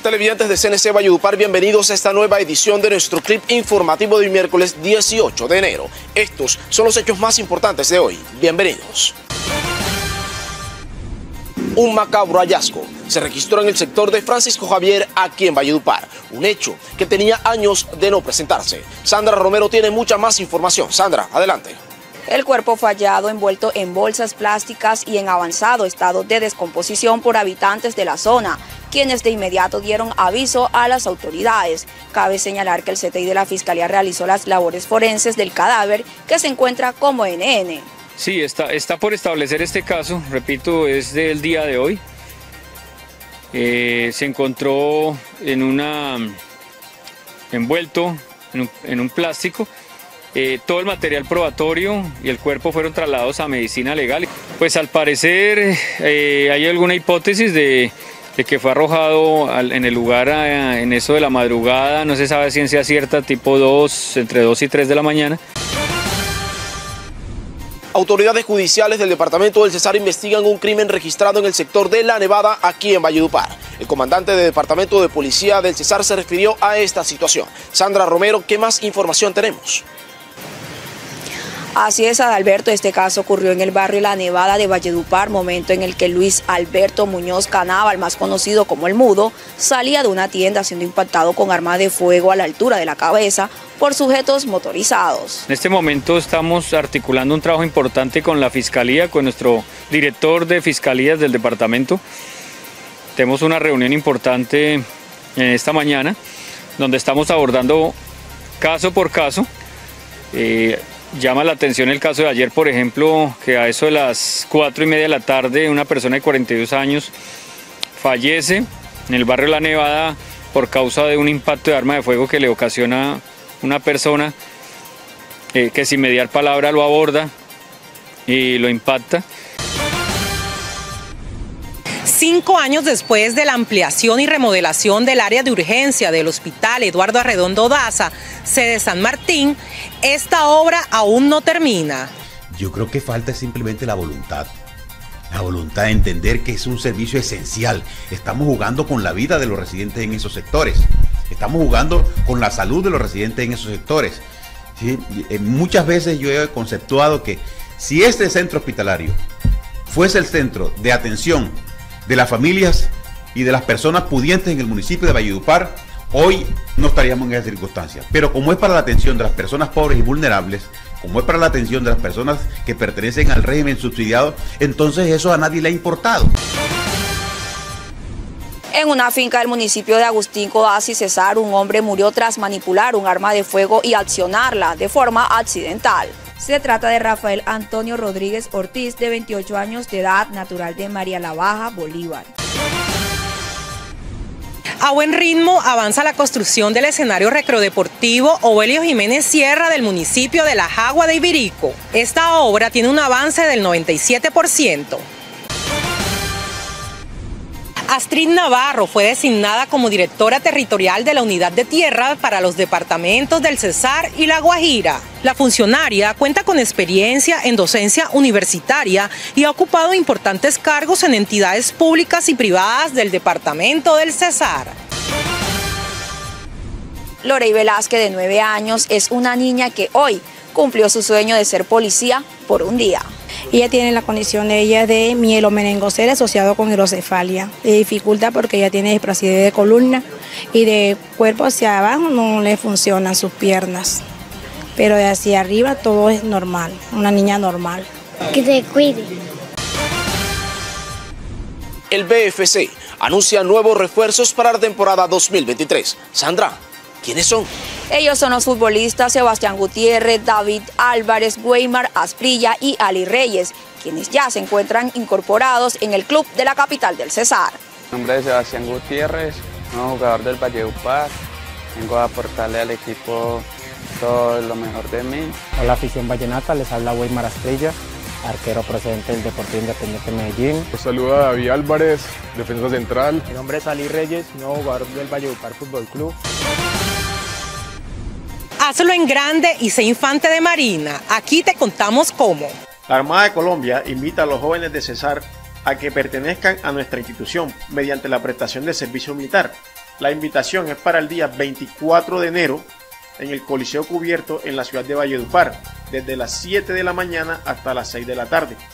Televidentes de CNC Valledupar, bienvenidos a esta nueva edición de nuestro clip informativo de hoy miércoles 18 de enero. Estos son los hechos más importantes de hoy. Bienvenidos. Un macabro hallazgo se registró en el sector de Francisco Javier, aquí en Valledupar. Un hecho que tenía años de no presentarse. Sandra Romero tiene mucha más información. Sandra, adelante. El cuerpo fue hallado envuelto en bolsas plásticas y en avanzado estado de descomposición por habitantes de la zona, quienes de inmediato dieron aviso a las autoridades. Cabe señalar que el CTI de la Fiscalía realizó las labores forenses del cadáver, que se encuentra como NN. Sí, está por establecer este caso, repito, es del día de hoy. Se encontró envuelto en un plástico. Todo el material probatorio y el cuerpo fueron trasladados a medicina legal. Pues al parecer hay alguna hipótesis de que fue arrojado en el lugar en eso de la madrugada, no se sabe ciencia cierta, tipo 2, entre 2 y 3 de la mañana. Autoridades judiciales del departamento del Cesar investigan un crimen registrado en el sector de La Nevada, aquí en Valledupar. El comandante del departamento de policía del Cesar se refirió a esta situación. Sandra Romero, ¿qué más información tenemos? Así es, Adalberto, este caso ocurrió en el barrio La Nevada de Valledupar, momento en el que Luis Alberto Muñoz Canábal, más conocido como El Mudo, salía de una tienda siendo impactado con arma de fuego a la altura de la cabeza por sujetos motorizados. En este momento estamos articulando un trabajo importante con la Fiscalía, con nuestro director de Fiscalías del departamento. Tenemos una reunión importante en esta mañana, donde estamos abordando caso por caso. Llama la atención el caso de ayer, por ejemplo, que a eso de las 4:30 de la tarde una persona de 42 años fallece en el barrio La Nevada por causa de un impacto de arma de fuego que le ocasiona una persona que sin mediar palabra lo aborda y lo impacta. 5 años después de la ampliación y remodelación del área de urgencia del Hospital Eduardo Arredondo Daza, sede San Martín, esta obra aún no termina. Yo creo que falta simplemente la voluntad de entender que es un servicio esencial. Estamos jugando con la vida de los residentes en esos sectores, estamos jugando con la salud de los residentes en esos sectores. ¿Sí? Muchas veces yo he conceptuado que si este centro hospitalario fuese el centro de atención de las familias y de las personas pudientes en el municipio de Valledupar, hoy no estaríamos en esa circunstancia. Pero como es para la atención de las personas pobres y vulnerables, como es para la atención de las personas que pertenecen al régimen subsidiado, entonces eso a nadie le ha importado. En una finca del municipio de Agustín Codazzi, Cesar, un hombre murió tras manipular un arma de fuego y accionarla de forma accidental. Se trata de Rafael Antonio Rodríguez Ortiz, de 28 años de edad, natural de María la Baja, Bolívar. A buen ritmo avanza la construcción del escenario recreodeportivo Ovelio Jiménez Sierra del municipio de La Jagua de Ibirico. Esta obra tiene un avance del 97%. Astrid Navarro fue designada como directora territorial de la Unidad de Tierra para los departamentos del Cesar y La Guajira. La funcionaria cuenta con experiencia en docencia universitaria y ha ocupado importantes cargos en entidades públicas y privadas del departamento del Cesar. Lorey Velázquez, de 9 años, es una niña que hoy cumplió su sueño de ser policía por un día. Ella tiene la condición de mielomeningocele asociado con hidrocefalia. Le dificulta porque ella tiene displasia de columna y de cuerpo hacia abajo no le funcionan sus piernas. Pero de hacia arriba todo es normal, una niña normal. Que te cuide. El BFC anuncia nuevos refuerzos para la temporada 2023. Sandra, ¿quiénes son? Ellos son los futbolistas Sebastián Gutiérrez, David Álvarez, Weimar Asprilla y Ali Reyes, quienes ya se encuentran incorporados en el club de la capital del Cesar. Mi nombre es Sebastián Gutiérrez, nuevo jugador del Valledupar. Vengo a aportarle al equipo todo lo mejor de mí. Hola afición vallenata, les habla Weimar Asprilla, arquero procedente del Deportivo Independiente Medellín. Los saluda David Álvarez, defensa central. Mi nombre es Ali Reyes, nuevo jugador del Valledupar Fútbol Club. Hazlo en grande y sé infante de Marina. Aquí te contamos cómo. La Armada de Colombia invita a los jóvenes de Cesar a que pertenezcan a nuestra institución mediante la prestación de servicio militar. La invitación es para el día 24 de enero en el Coliseo Cubierto en la ciudad de Valledupar, desde las 7 de la mañana hasta las 6 de la tarde.